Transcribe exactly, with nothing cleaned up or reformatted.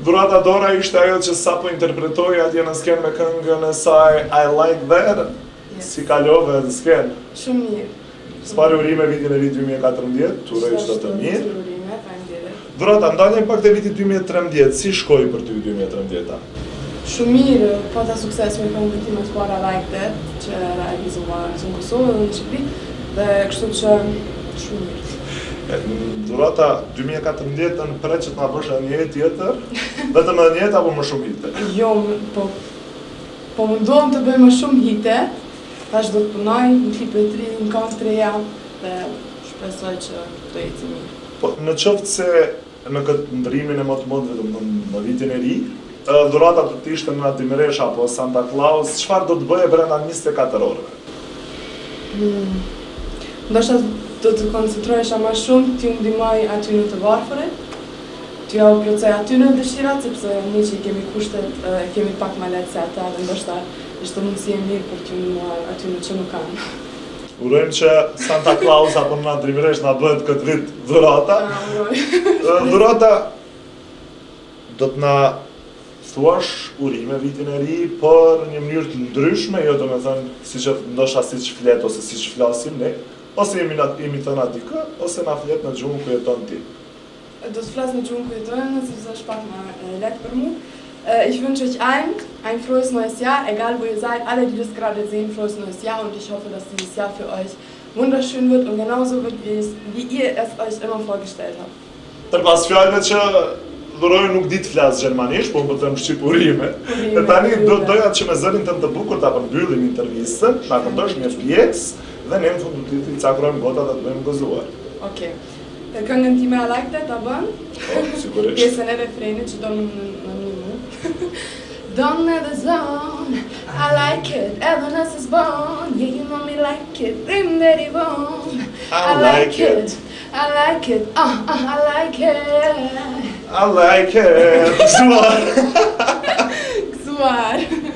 Dhurata Dora ishte ajo që sapo interpretoi atje në skenë me këngën e saj I Like That. Yes. Si kalove në skenë? Shumë mirë. S'pari urime vitin e vitit dy mijë e katërmbëdhjetë, të uroj çdo të mirë. Urime, faleminderit. Dhurata, ndaljem pak te viti dy mijë e trembëdhjetë, si shkoi për ty dy mijë e trembëdhjeta? Shumë mirë, pata sukses me këngën time të parë I Like That, që realizova në Kosovë dhe në Shqipëri, dhe kështu që shumë mirë. Dhurata, dy mijë e katërmbëdhjetën pret që t'na bësh një jetë tjetër, vetëm edhe një jetë apo më shumë hite? Jo, po, po mundohem të bëj më shumë hite, tash do të punoj në klipe të ri, në këngë të reja, dhe shpresoj që të eci mirë. Po, në qoftë se në këtë ndrimin e motë-modëve, do në vitin e ri, dhurata do të ishte në Dimresha apo Santa Claus, çfarë do të bëje brenda njëzet e katër orëve? Hmm. Ndoshta do të koncentrohesha më shumë t'ju ndihmoj aty në të varfërit, t'ju plotësoj aty në dëshirat, sepse ne që i kemi kushtet, e kemi pak më lehtë se ata dhe ndoshta është mundësi e mirë për t'ju ndihmuar aty në që nuk kanë. Urojmë që Santa Claus apo në Dimresh na bëhet këtë vit dhurata. Dhurata, do të na thuash urime vitin e ri, por në një mënyrë të ndryshme, jo domethënë siç ndoshta siç flet ose siç flasim ne, ose jemi jemi thënë aty kë, ose na flet në gjuhën ku jeton ti. Do të flas në gjuhën ku jeton, sepse është pak më lehtë për mua. Ich wünsche euch allen ein frohes neues Jahr, egal wo ihr seid, alle, die das gerade sehen, frohes neues Jahr und ich hoffe, dass dieses Jahr für euch wunderschön wird und genauso wird, wie, es, wie ihr es euch immer vorgestellt habt. Përpas fjalëve që dhuroj nuk di të flas gjermanisht, po më të më shqip urime. E tani do doja që me zërin tënd të bukur ta përmbyllim intervistën, na këndosh një pjesë dhe ne në fund do të cakurojmë gotat dhe të bëjmë gëzuar. Okej. Këngën time I Like That, ta bën? Po, sigurisht. Pjesën e refrenit që do në në një mu. Don't let the zone, I like it, Evanescence is born, yeah you know me like it, dream that you want. I like it, I like it, ah, uh, uh, I like it. I like it. Gëzuar. Gëzuar.